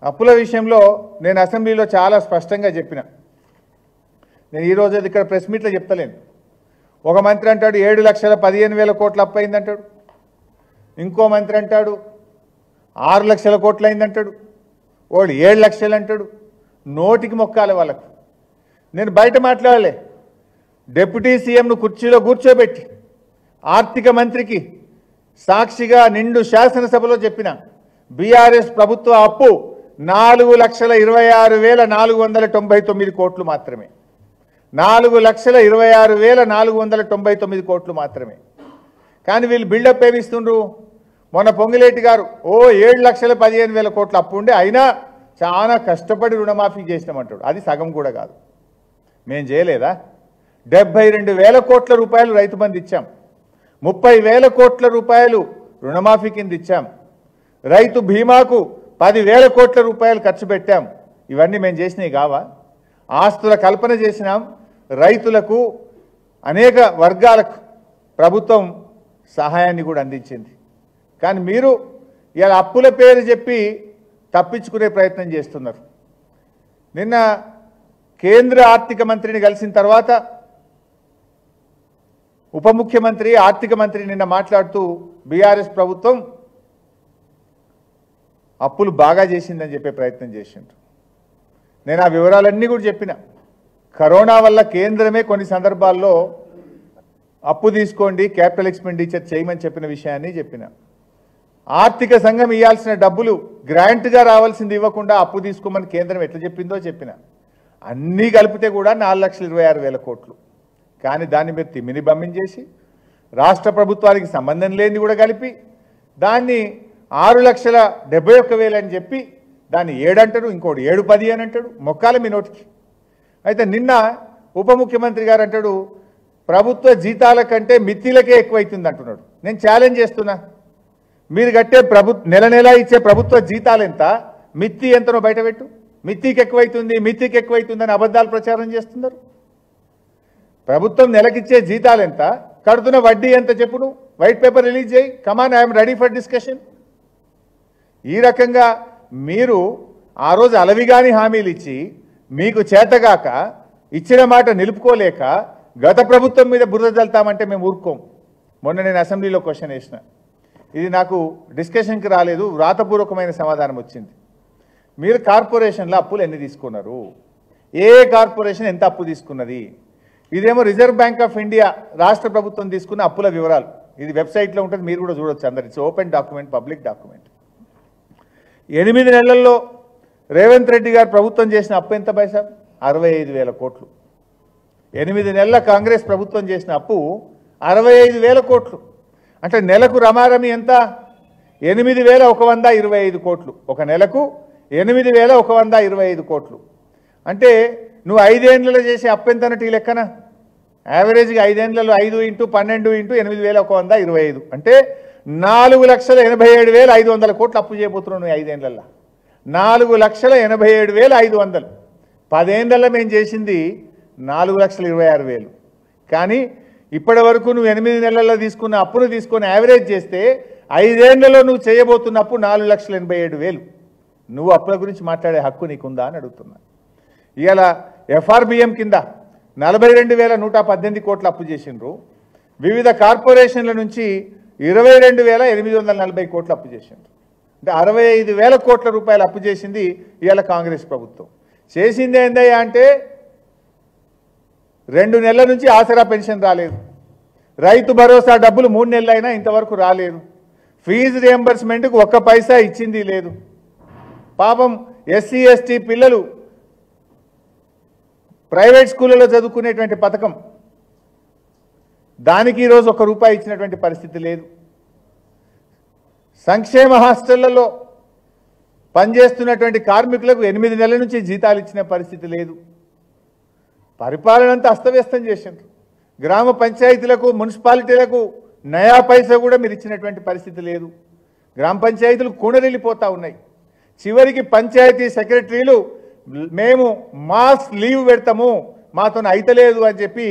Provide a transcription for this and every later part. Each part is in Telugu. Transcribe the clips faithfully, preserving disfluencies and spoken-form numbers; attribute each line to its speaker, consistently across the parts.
Speaker 1: అప్పుల విషయంలో నేను అసెంబ్లీలో చాలా స్పష్టంగా చెప్పిన. నేను ఈరోజు అది ఇక్కడ ప్రెస్ మీట్లో చెప్తలేను. ఒక మంత్రి అంటాడు ఏడు లక్షల పదిహేను వేల కోట్ల అప్పు అయిందంటాడు, ఇంకో మంత్రి అంటాడు ఆరు లక్షల కోట్లు అయిందంటాడు, వాడు ఏడు లక్షలు అంటాడు. నోటికి మొక్కాలి వాళ్ళకు. నేను బయట మాట్లాడలే, డిప్యూటీ సీఎంను కుర్చీలో కూర్చోబెట్టి ఆర్థిక మంత్రికి సాక్షిగా నిండు శాసనసభలో చెప్పిన బీఆర్ఎస్ ప్రభుత్వ అప్పు నాలుగు లక్షల ఇరవై ఆరు వేల నాలుగు వందల తొంభై తొమ్మిది కోట్లు మాత్రమే. నాలుగు లక్షల ఇరవై ఆరు వేల నాలుగు వందల తొంభై తొమ్మిది కోట్లు మాత్రమే. కానీ వీళ్ళు బిల్డప్ ఏమిస్తుండ్రు? మొన్న పొంగిలేటి గారు ఓ ఏడు లక్షల పదిహేను వేల కోట్ల అప్పు ఉండే అయినా చాలా కష్టపడి రుణమాఫీ చేసినామంటాడు. అది సగం కూడా కాదు. మేం చేయలేదా? డెబ్బై రెండు వేల కోట్ల రూపాయలు రైతు బంధు ఇచ్చాం, ముప్పై వేల కోట్ల రూపాయలు రుణమాఫీ కింద ఇచ్చాం, రైతు బీమాకు పదివేల కోట్ల రూపాయలు ఖర్చు పెట్టాం. ఇవన్నీ మేము చేసినవి కావా? ఆస్తుల కల్పన చేసినాం. రైతులకు అనేక వర్గాలకు ప్రభుత్వం సహాయాన్ని కూడా అందించింది. కానీ మీరు ఇలా అప్పుల పేరు చెప్పి తప్పించుకునే ప్రయత్నం చేస్తున్నారు. నిన్న కేంద్ర ఆర్థిక మంత్రిని కలిసిన తర్వాత ఉప ముఖ్యమంత్రి ఆర్థిక మంత్రి నిన్న మాట్లాడుతూ బీఆర్ఎస్ ప్రభుత్వం అప్పులు బాగా చేసిందని చెప్పే ప్రయత్నం చేసిండ్రు. నేను ఆ వివరాలన్నీ కూడా చెప్పిన. కరోనా వల్ల కేంద్రమే కొన్ని సందర్భాల్లో అప్పు తీసుకోండి, క్యాపిటల్ ఎక్స్పెండిచర్ చేయమని చెప్పిన విషయాన్ని చెప్పిన. ఆర్థిక సంఘం ఇవ్వాల్సిన డబ్బులు గ్రాంట్గా రావాల్సింది ఇవ్వకుండా అప్పు తీసుకోమని కేంద్రం ఎట్లా చెప్పిందో చెప్పిన. అన్నీ కలిపితే కూడా నాలుగు లక్షల ఇరవై ఆరు వేల కోట్లు. కానీ దాన్ని మీరు తిమ్మిని బమ్మించేసి రాష్ట్ర ప్రభుత్వానికి సంబంధం లేనిది కూడా కలిపి దాన్ని ఆరు లక్షల డెబ్బై ఒక్క వేలు అని చెప్పి దాన్ని ఏడంటాడు, ఇంకోటి ఏడు పది అని అంటాడు. మొక్కాల మీ నోటికి. అయితే నిన్న ఉప ముఖ్యమంత్రి గారు అంటాడు ప్రభుత్వ జీతాల కంటే మిత్తిలకే ఎక్కువైతుంది అంటున్నాడు. నేను ఛాలెంజ్ చేస్తున్నా, మీరు కట్టే ప్రభు నెల నెల ఇచ్చే ప్రభుత్వ జీతాలు ఎంత, మిత్తి ఎంతనో బయటపెట్టు. మిత్తికి ఎక్కువైతుంది మిత్తికి ఎక్కువైతుందని అబద్ధాలు ప్రచారం చేస్తున్నారు. ప్రభుత్వం నెలకిచ్చే జీతాలు ఎంత, కడుతున్న వడ్డీ ఎంత చెప్పు. నువ్వు వైట్ పేపర్ రిలీజ్ చేయి. Come on, I'm ready for discussion. ఈ రకంగా మీరు ఆ రోజు అలవిగాని హామీలు ఇచ్చి మీకు చేతగాక ఇచ్చిన మాట నిలుపుకోలేక గత ప్రభుత్వం మీద బురద జల్తామంటే మేము ఊరుకోం. మొన్న నేను అసెంబ్లీలో క్వశ్చన్ వేసిన, ఇది నాకు డిస్కషన్కి రాలేదు, వ్రాతపూర్వకమైన సమాధానం వచ్చింది. మీరు కార్పొరేషన్లో అప్పులు ఎన్ని తీసుకున్నారు, ఏ కార్పొరేషన్ ఎంత అప్పు తీసుకున్నది? ఇదేమో రిజర్వ్ బ్యాంక్ ఆఫ్ ఇండియా రాష్ట్ర ప్రభుత్వం తీసుకున్న అప్పుల వివరాలు. ఇది వెబ్సైట్లో ఉంటుంది, మీరు కూడా చూడొచ్చు. అందరు it's open document, public document. ఎనిమిది నెలల్లో రేవంత్ రెడ్డి గారు ప్రభుత్వం చేసిన అప్పు ఎంత పైసా? అరవై ఐదు వేల కోట్లు. ఎనిమిది నెలల కాంగ్రెస్ ప్రభుత్వం చేసిన అప్పు అరవై ఐదు వేల కోట్లు. అంటే నెలకు రమారమి ఎంత? ఎనిమిది వేల ఒక వంద ఇరవై ఐదు కోట్లు. ఒక నెలకు ఎనిమిది వేల ఒక వంద ఇరవై ఐదు కోట్లు. అంటే నువ్వు ఐదేళ్లలో చేసే అప్పు ఎంత అన్నట్టు ఈ లెక్కన యావరేజ్గా ఐదేళ్లలో ఐదు ఇంటూ పన్నెండు ఇంటూ ఎనిమిది వేల ఒక వంద ఇరవై ఐదు అంటే నాలుగు లక్షల ఎనభై ఏడు వేల ఐదు వందల కోట్లు అప్పు చేయబోతున్నావు నువ్వు ఐదేళ్లలో. నాలుగు లక్షల ఎనభై ఏడు వేల ఐదు వందలు పదేళ్లలో మేము చేసింది నాలుగు లక్షల ఇరవై ఆరు వేలు. కానీ ఇప్పటి వరకు నువ్వు ఎనిమిది నెలల్లో తీసుకున్న అప్పును తీసుకొని యావరేజ్ చేస్తే ఐదేళ్లలో నువ్వు చేయబోతున్న అప్పు నాలుగు లక్షల ఎనభై ఏడు వేలు. నువ్వు అప్పుల గురించి మాట్లాడే హక్కు నీకుందా అని అడుగుతున్నా. ఇవాళ ఎఫ్ఆర్బిఎం కింద నలభై రెండు వేల నూట పద్దెనిమిది కోట్ల అప్పు చేసిండ్రు. వివిధ కార్పొరేషన్ల నుంచి ఇరవై రెండు వేల ఎనిమిది వందల నలభై కోట్లు అప్పు చేసిండ్రు. అంటే అరవై ఐదు వేల కోట్ల రూపాయలు అప్పు చేసింది ఇవాళ కాంగ్రెస్ ప్రభుత్వం. చేసింది ఏందయ్యా అంటే రెండు నెలల నుంచి ఆసరా పెన్షన్ రాలేదు, రైతు భరోసా డబ్బులు మూడు నెలలైనా ఇంతవరకు రాలేదు, ఫీజు రియంబర్స్మెంట్కు ఒక్క పైసా ఇచ్చింది లేదు. పాపం ఎస్సీ ఎస్టీ పిల్లలు ప్రైవేట్ స్కూళ్ళలో చదువుకునేటువంటి పథకం, దానికి ఈరోజు ఒక్క రూపాయి ఇచ్చినటువంటి పరిస్థితి లేదు. సంక్షేమ హాస్టళ్లలో పనిచేస్తున్నటువంటి కార్మికులకు ఎనిమిది నెలల నుంచి జీతాలు ఇచ్చిన పరిస్థితి లేదు. పరిపాలన అంతా అస్తవ్యస్తం చేసిండ్రు. గ్రామ పంచాయతీలకు మున్సిపాలిటీలకు నయా పైసా కూడా మీరు ఇచ్చినటువంటి పరిస్థితి లేదు. గ్రామ పంచాయతీలు కూడరిల్లిపోతూ ఉన్నాయి. చివరికి పంచాయతీ సెక్రటరీలు మేము మాస్ లీవ్ పెడతాము మాతో అయితలేదు అని చెప్పి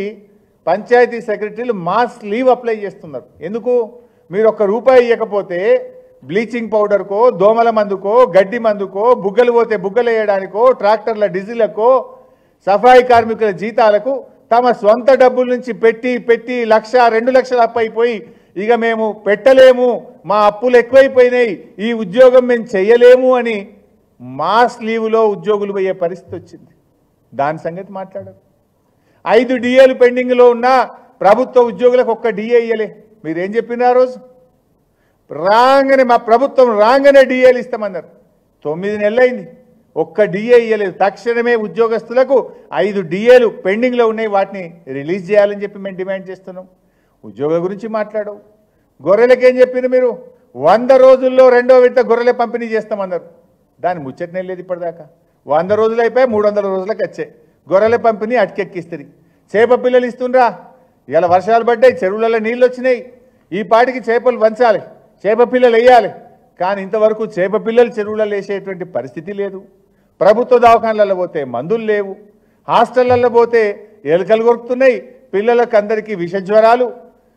Speaker 1: పంచాయతీ సెక్రటరీలు మాస్ లీవ్ అప్లై చేస్తున్నారు. ఎందుకు? మీరు ఒక్క రూపాయి ఇవ్వకపోతే బ్లీచింగ్ పౌడర్కో దోమల మందుకో గడ్డి మందుకో బుగ్గలు పోతే బుగ్గలు వేయడానికో ట్రాక్టర్ల డీజిల్కో సఫాయి కార్మికుల జీతాలకు తమ సొంత డబ్బుల నుంచి పెట్టి పెట్టి లక్ష రెండు లక్షల అప్పు అయిపోయి ఇక మేము పెట్టలేము మా అప్పులు ఎక్కువైపోయినాయి ఈ ఉద్యోగం మేము చేయలేము అని మాస్ లీవ్లో ఉద్యోగులు పోయే పరిస్థితి వచ్చింది. దాని సంగతి మాట్లాడారు. ఐదు డిఏలు పెండింగ్లో ఉన్న ప్రభుత్వ ఉద్యోగులకు ఒక్క డిఏ ఇయ్యలే. మీరేం చెప్పిన రోజు రాగానే మా ప్రభుత్వం రాగానే డిఏలు ఇస్తామన్నారు. తొమ్మిది నెలలైంది ఒక్క డిఏ ఇయ్యలేదు. తక్షణమే ఉద్యోగస్తులకు ఐదు డిఏలు పెండింగ్లో ఉన్నాయి వాటిని రిలీజ్ చేయాలని చెప్పి మేము డిమాండ్ చేస్తున్నాం. ఉద్యోగుల గురించి మాట్లాడవు. గొర్రెలకేం చెప్పిన మీరు వంద రోజుల్లో రెండో విడత గొర్రెల పంపిణీ చేస్తామన్నారు. దాని ముచ్చటనే లేదు ఇప్పటిదాకా. వంద రోజులు అయిపోయి మూడు వందల రోజులకు వచ్చాయి గొర్రెల పంపిణీ అటుకెక్కిస్తుంది. చేప పిల్లలు ఇస్తుండ్రా. ఇలా వర్షాలు పడ్డాయి చెరువులలో నీళ్ళు వచ్చినాయి. ఈ పాటికి చేపలు వంచాలి చేప పిల్లలు వేయాలి. కానీ ఇంతవరకు చేప పిల్లలు చెరువులలో వేసేటువంటి పరిస్థితి లేదు. ప్రభుత్వ దవాఖానలలో పోతే మందులు లేవు. హాస్టళ్లలో పోతే ఎలుకలు కొరుకుతున్నాయి. పిల్లలకు అందరికీ విషజ్వరాలు,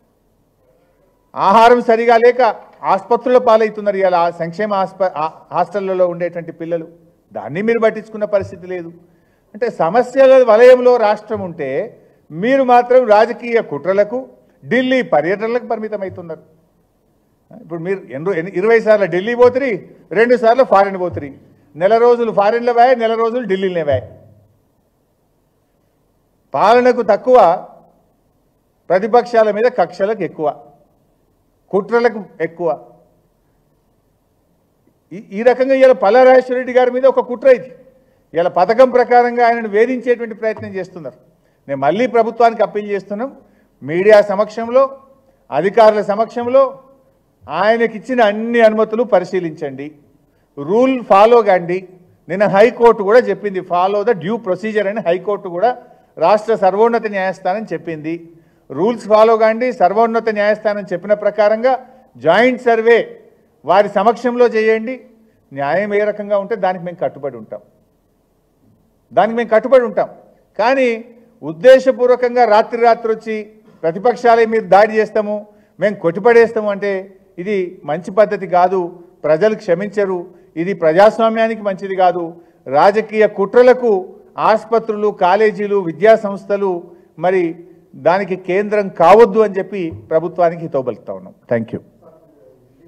Speaker 1: ఆహారం సరిగా లేక ఆసుపత్రుల పాలవుతున్నారు ఇలా సంక్షేమ హాస్టళ్లలో ఉండేటువంటి పిల్లలు. దాన్ని మీరు పట్టించుకున్న పరిస్థితి లేదు. అంటే సమస్యల వలయంలో రాష్ట్రం ఉంటే మీరు మాత్రం రాజకీయ కుట్రలకు ఢిల్లీ పర్యటనలకు పరిమితమవుతున్నారు. ఇప్పుడు మీరు ఎన్నో ఇరవై సార్లు ఢిల్లీ పోతురి, రెండు సార్లు ఫారిన్ పోతురి. నెల రోజులు ఫారిన్లో వాయ్, నెల రోజులు ఢిల్లీలోనే వాయ్. పాలనకు తక్కువ, ప్రతిపక్షాల మీద కక్షలకు ఎక్కువ, కుట్రలకు ఎక్కువ. ఈ రకంగా ఇలా పల్లారాజేశ్వర రెడ్డి గారి మీద ఒక కుట్ర ఇది. ఇలా పథకం ప్రకారంగా ఆయనను వేధించేటువంటి ప్రయత్నం చేస్తున్నారు. నేను మళ్ళీ ప్రభుత్వానికి అప్పీల్ చేస్తున్నాం. మీడియా సమక్షంలో అధికారుల సమక్షంలో ఆయనకిచ్చిన అన్ని అనుమతులు పరిశీలించండి, రూల్ ఫాలో కండి. నిన్న హైకోర్టు కూడా చెప్పింది ఫాలో ద డ్యూ ప్రొసీజర్ అని హైకోర్టు కూడా రాష్ట్ర సర్వోన్నత న్యాయస్థానం చెప్పింది. రూల్స్ ఫాలో కండి. సర్వోన్నత న్యాయస్థానం చెప్పిన ప్రకారంగా జాయింట్ సర్వే వారి సమక్షంలో చేయండి. న్యాయం ఏ రకంగా ఉంటే దానికి మేము కట్టుబడి ఉంటాం దానికి మేము కట్టుబడి ఉంటాం కానీ ఉద్దేశపూర్వకంగా రాత్రి రాత్రి వచ్చి ప్రతిపక్షాలే మీరు దాడి చేస్తాము మేము కొట్టిపడేస్తాము అంటే ఇది మంచి పద్ధతి కాదు. ప్రజలు క్షమించరు. ఇది ప్రజాస్వామ్యానికి మంచిది కాదు. రాజకీయ కుట్రలకు ఆసుపత్రులు, కాలేజీలు, విద్యా సంస్థలు మరి దానికి కేంద్రం కావద్దు అని చెప్పి ప్రభుత్వానికి హితవు పలుకుతా ఉన్నాం. Thank you.